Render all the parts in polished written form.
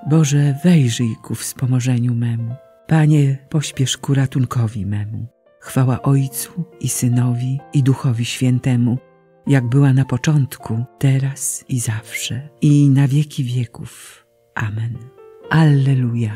Boże, wejrzyj ku wspomożeniu memu. Panie, pośpiesz ku ratunkowi memu. Chwała Ojcu i Synowi, i Duchowi Świętemu, jak była na początku, teraz i zawsze, i na wieki wieków. Amen. Alleluja.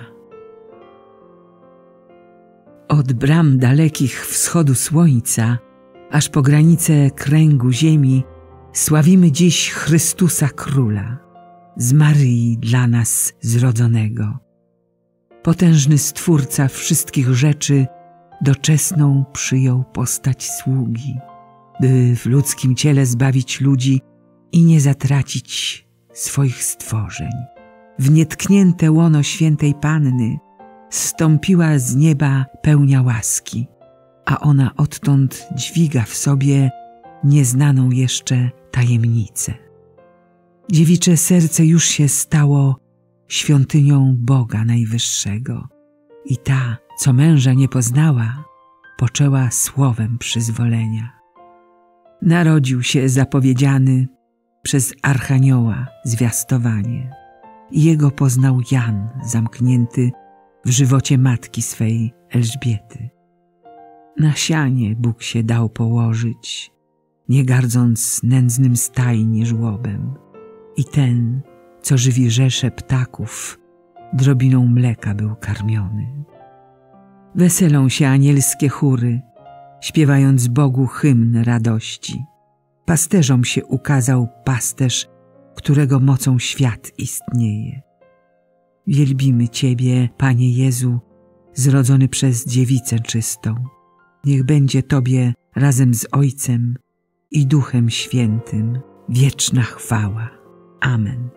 Od bram dalekich wschodu słońca, aż po granice kręgu ziemi, sławimy dziś Chrystusa Króla, z Maryi dla nas zrodzonego. Potężny Stwórca wszystkich rzeczy doczesną przyjął postać sługi, by w ludzkim ciele zbawić ludzi i nie zatracić swoich stworzeń. W nietknięte łono świętej Panny zstąpiła z nieba pełnia łaski, a ona odtąd dźwiga w sobie nieznaną jeszcze tajemnicę. Dziewicze serce już się stało świątynią Boga Najwyższego i ta, co męża nie poznała, poczęła słowem przyzwolenia. Narodził się zapowiedziany przez Archanioła zwiastowanie i jego poznał Jan, zamknięty w żywocie matki swej Elżbiety. Na sianie Bóg się dał położyć, nie gardząc nędznym stajni żłobem. I ten, co żywi rzesze ptaków, drobiną mleka był karmiony. Weselą się anielskie chóry, śpiewając Bogu hymn radości. Pasterzom się ukazał pasterz, którego mocą świat istnieje. Wielbimy Ciebie, Panie Jezu, zrodzony przez dziewicę czystą. Niech będzie Tobie razem z Ojcem i Duchem Świętym wieczna chwała. Amen.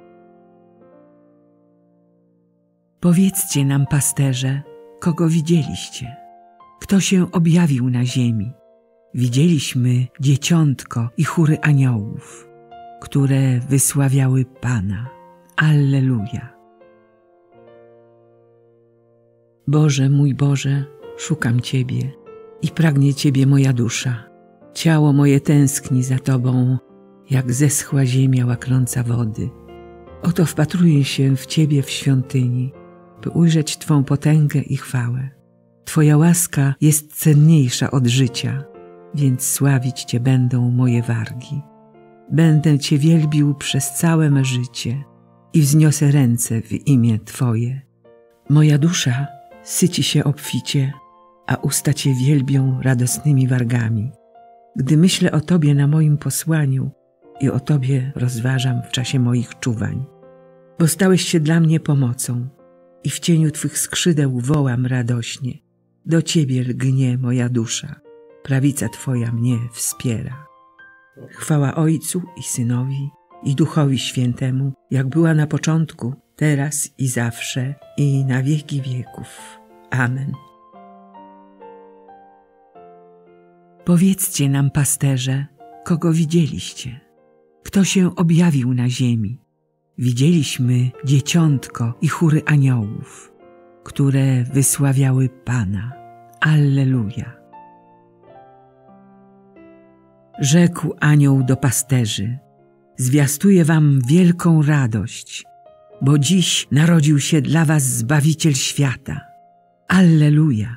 Powiedzcie nam, pasterze, kogo widzieliście? Kto się objawił na ziemi? Widzieliśmy dzieciątko i chóry aniołów, które wysławiały Pana. Alleluja. Boże, mój Boże, szukam Ciebie i pragnie Ciebie moja dusza. Ciało moje tęskni za Tobą, jak zeschła ziemia łaknąca wody. Oto wpatruję się w Ciebie w świątyni, by ujrzeć Twą potęgę i chwałę. Twoja łaska jest cenniejsza od życia, więc sławić Cię będą moje wargi. Będę Cię wielbił przez całe me życie i wzniosę ręce w imię Twoje. Moja dusza syci się obficie, a usta Cię wielbią radosnymi wargami. Gdy myślę o Tobie na moim posłaniu i o Tobie rozważam w czasie moich czuwań. Bo stałeś się dla mnie pomocą i w cieniu Twych skrzydeł wołam radośnie. Do Ciebie lgnie moja dusza, prawica Twoja mnie wspiera. Chwała Ojcu i Synowi i Duchowi Świętemu, jak była na początku, teraz i zawsze, i na wieki wieków. Amen. Powiedzcie nam, pasterze, kogo widzieliście? Kto się objawił na ziemi? Widzieliśmy dzieciątko i chóry aniołów, które wysławiały Pana. Alleluja. Rzekł anioł do pasterzy: zwiastuję wam wielką radość, bo dziś narodził się dla was Zbawiciel świata. Alleluja.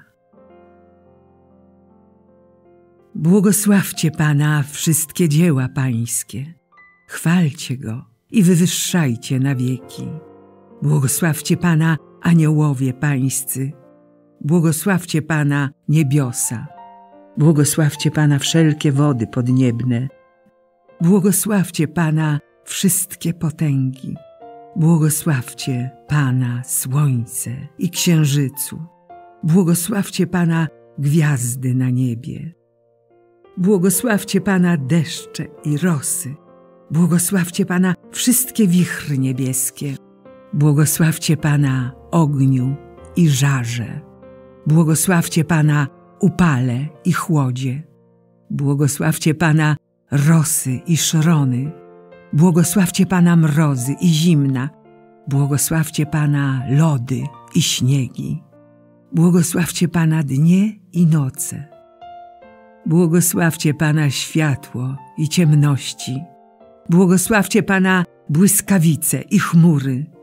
Błogosławcie Pana wszystkie dzieła Pańskie. Chwalcie Go i wywyższajcie na wieki. Błogosławcie Pana aniołowie Pańscy. Błogosławcie Pana niebiosa. Błogosławcie Pana wszelkie wody podniebne. Błogosławcie Pana wszystkie potęgi. Błogosławcie Pana słońce i księżycu. Błogosławcie Pana gwiazdy na niebie. Błogosławcie Pana deszcze i rosy. Błogosławcie Pana wszystkie wichry niebieskie. Błogosławcie Pana ogniu i żarze. Błogosławcie Pana upale i chłodzie. Błogosławcie Pana rosy i szrony. Błogosławcie Pana mrozy i zimna. Błogosławcie Pana lody i śniegi. Błogosławcie Pana dnie i noce. Błogosławcie Pana światło i ciemności. Błogosławcie Pana błyskawice i chmury.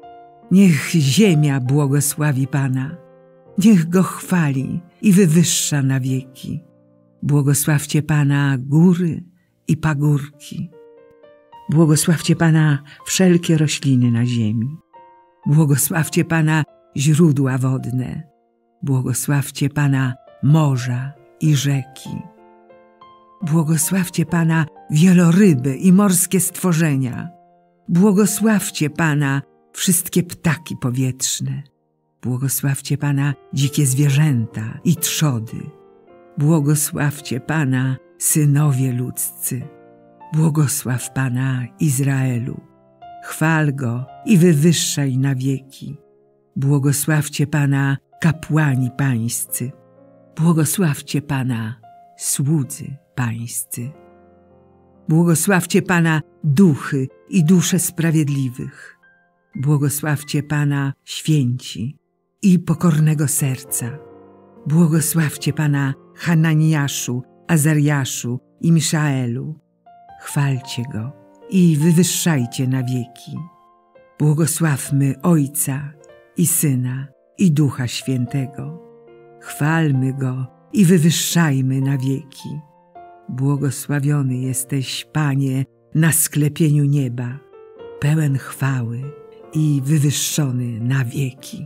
Niech ziemia błogosławi Pana, niech Go chwali i wywyższa na wieki. Błogosławcie Pana góry i pagórki. Błogosławcie Pana wszelkie rośliny na ziemi. Błogosławcie Pana źródła wodne. Błogosławcie Pana morza i rzeki. Błogosławcie Pana wieloryby i morskie stworzenia. Błogosławcie Pana wszystkie ptaki powietrzne. Błogosławcie Pana dzikie zwierzęta i trzody. Błogosławcie Pana synowie ludzcy. Błogosław Pana Izraelu. Chwal Go i wywyższaj na wieki. Błogosławcie Pana kapłani pańscy. Błogosławcie Pana słudzy pańscy. Błogosławcie Pana duchy i dusze sprawiedliwych. Błogosławcie Pana święci i pokornego serca. Błogosławcie Pana Hananiaszu, Azariaszu i Miszaelu. Chwalcie Go i wywyższajcie na wieki. Błogosławmy Ojca i Syna i Ducha Świętego. Chwalmy Go i wywyższajmy na wieki. Błogosławiony jesteś, Panie, na sklepieniu nieba, pełen chwały i wywyższony na wieki.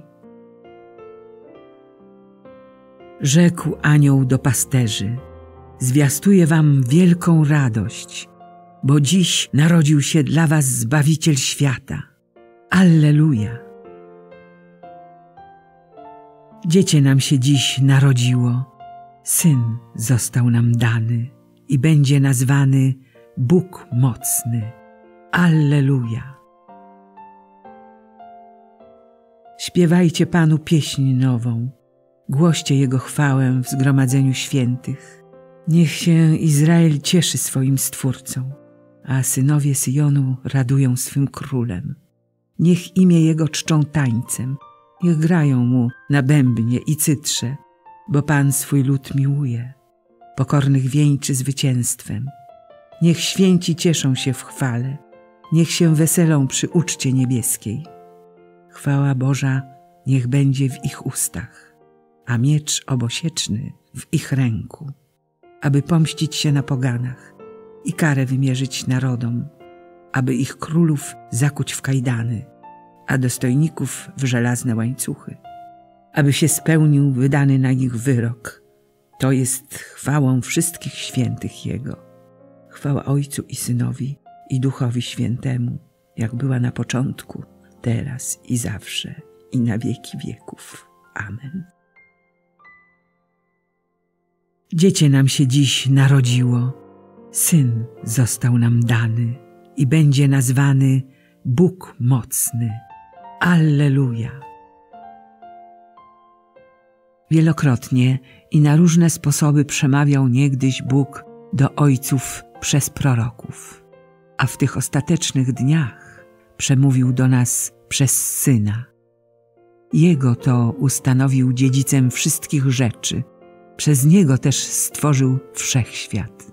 Rzekł anioł do pasterzy: zwiastuję wam wielką radość, bo dziś narodził się dla was Zbawiciel świata. Alleluja! Dziecię nam się dziś narodziło, Syn został nam dany i będzie nazwany Bóg Mocny. Alleluja! Śpiewajcie Panu pieśń nową, głoście Jego chwałę w zgromadzeniu świętych. Niech się Izrael cieszy swoim Stwórcą, a synowie Syjonu radują swym Królem. Niech imię Jego czczą tańcem, niech grają Mu na bębnie i cytrze, bo Pan swój lud miłuje, pokornych wieńczy zwycięstwem. Niech święci cieszą się w chwale, niech się weselą przy uczcie niebieskiej. Chwała Boża niech będzie w ich ustach, a miecz obosieczny w ich ręku, aby pomścić się na poganach i karę wymierzyć narodom, aby ich królów zakuć w kajdany, a dostojników w żelazne łańcuchy, aby się spełnił wydany na nich wyrok. To jest chwałą wszystkich świętych Jego. Chwała Ojcu i Synowi i Duchowi Świętemu, jak była na początku, teraz i zawsze, i na wieki wieków. Amen. Dziecię nam się dziś narodziło, Syn został nam dany i będzie nazwany Bóg Mocny. Alleluja! Wielokrotnie i na różne sposoby przemawiał niegdyś Bóg do ojców przez proroków, a w tych ostatecznych dniach przemówił do nas przez Syna. Jego to ustanowił dziedzicem wszystkich rzeczy, przez Niego też stworzył wszechświat.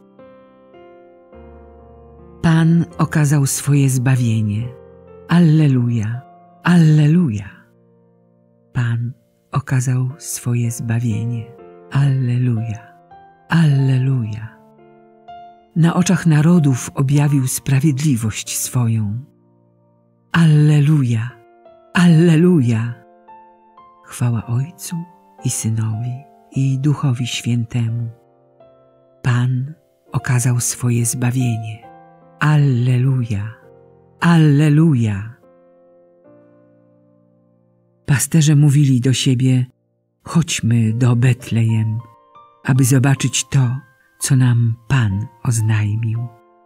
Pan okazał swoje zbawienie. Alleluja! Alleluja! Pan okazał swoje zbawienie. Alleluja! Alleluja! Na oczach narodów objawił sprawiedliwość swoją. Alleluja! Alleluja! Chwała Ojcu i Synowi i Duchowi Świętemu. Pan okazał swoje zbawienie. Alleluja! Alleluja! Pasterze mówili do siebie: chodźmy do Betlejem, aby zobaczyć to, co nam Pan oznajmił.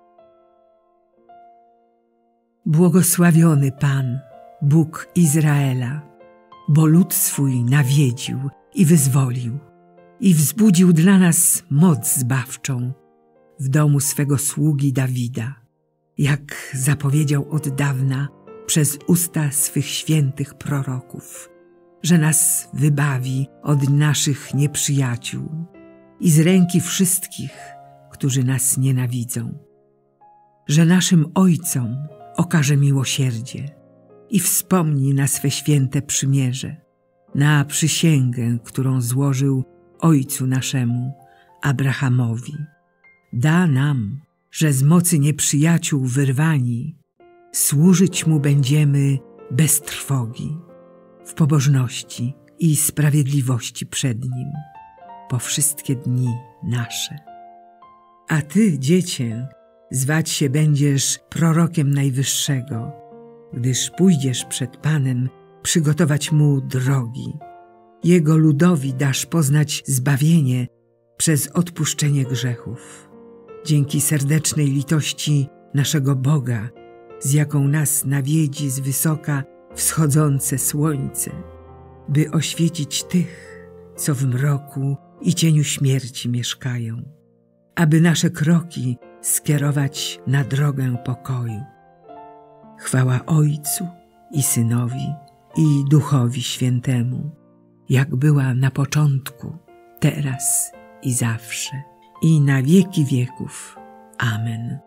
Błogosławiony Pan, Bóg Izraela, bo lud swój nawiedził i wyzwolił i wzbudził dla nas moc zbawczą w domu swego sługi Dawida, jak zapowiedział od dawna przez usta swych świętych proroków, że nas wybawi od naszych nieprzyjaciół i z ręki wszystkich, którzy nas nienawidzą, że naszym ojcom okaże miłosierdzie i wspomnij na swe święte przymierze, na przysięgę, którą złożył ojcu naszemu, Abrahamowi. Da nam, że z mocy nieprzyjaciół wyrwani, służyć Mu będziemy bez trwogi, w pobożności i sprawiedliwości przed Nim, po wszystkie dni nasze. A Ty, Dziecię, zwać się będziesz prorokiem Najwyższego, gdyż pójdziesz przed Panem przygotować Mu drogi. Jego ludowi dasz poznać zbawienie przez odpuszczenie grzechów. Dzięki serdecznej litości naszego Boga, z jaką nas nawiedzi z wysoka wschodzące słońce, by oświecić tych, co w mroku i cieniu śmierci mieszkają, aby nasze kroki skierować na drogę pokoju. Chwała Ojcu i Synowi i Duchowi Świętemu, jak była na początku, teraz i zawsze, i na wieki wieków. Amen.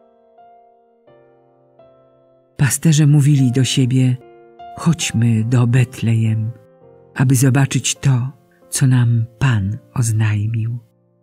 Pasterze mówili do siebie: chodźmy do Betlejem, aby zobaczyć to, co nam Pan oznajmił.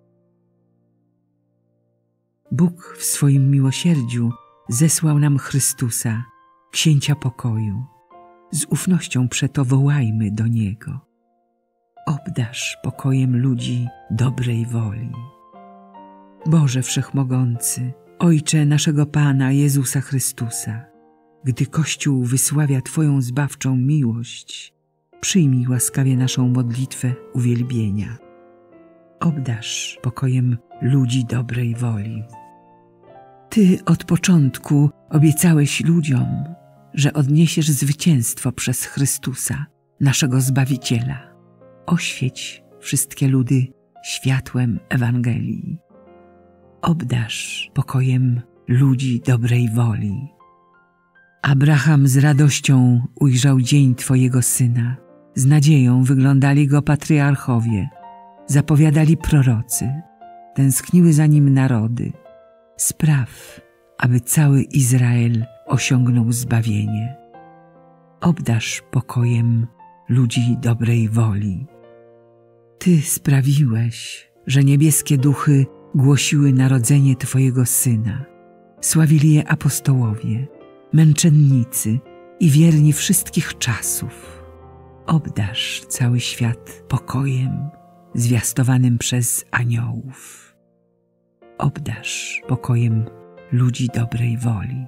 Bóg w swoim miłosierdziu zesłał nam Chrystusa, Księcia pokoju. Z ufnością przeto wołajmy do Niego. Obdarz pokojem ludzi dobrej woli. Boże Wszechmogący, Ojcze naszego Pana Jezusa Chrystusa, gdy Kościół wysławia Twoją zbawczą miłość, przyjmij łaskawie naszą modlitwę uwielbienia. Obdarz pokojem ludzi dobrej woli. Ty od początku obiecałeś ludziom, że odniesiesz zwycięstwo przez Chrystusa, naszego Zbawiciela. Oświeć wszystkie ludy światłem Ewangelii. Obdarz pokojem ludzi dobrej woli. Abraham z radością ujrzał dzień Twojego Syna. Z nadzieją wyglądali go patriarchowie, zapowiadali prorocy, tęskniły za nim narody. Spraw, aby cały Izrael osiągnął zbawienie. Obdarz pokojem ludzi dobrej woli. Ty sprawiłeś, że niebieskie duchy głosiły narodzenie Twojego Syna. Sławili je apostołowie, męczennicy i wierni wszystkich czasów. Obdarz cały świat pokojem zwiastowanym przez aniołów. Obdarz pokojem ludzi dobrej woli.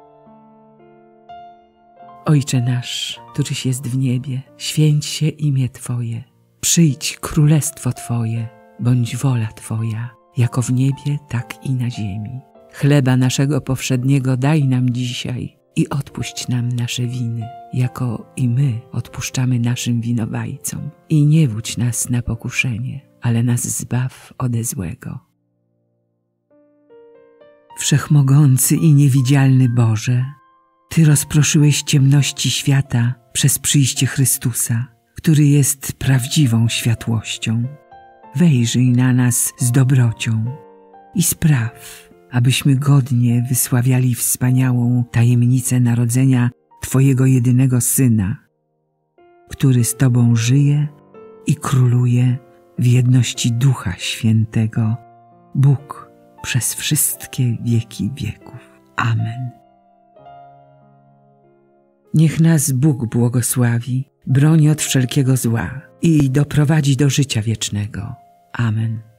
Ojcze nasz, któryś jest w niebie, święć się imię Twoje. Przyjdź królestwo Twoje, bądź wola Twoja, jako w niebie, tak i na ziemi. Chleba naszego powszedniego daj nam dzisiaj i odpuść nam nasze winy, jako i my odpuszczamy naszym winowajcom. I nie wódź nas na pokuszenie, ale nas zbaw ode złego. Wszechmogący i niewidzialny Boże, Ty rozproszyłeś ciemności świata przez przyjście Chrystusa, który jest prawdziwą światłością. Wejrzyj na nas z dobrocią i spraw, abyśmy godnie wysławiali wspaniałą tajemnicę narodzenia Twojego jedynego Syna, który z Tobą żyje i króluje w jedności Ducha Świętego, Bóg przez wszystkie wieki wieków. Amen. Niech nas Bóg błogosławi, broni od wszelkiego zła i doprowadzi do życia wiecznego. Amen.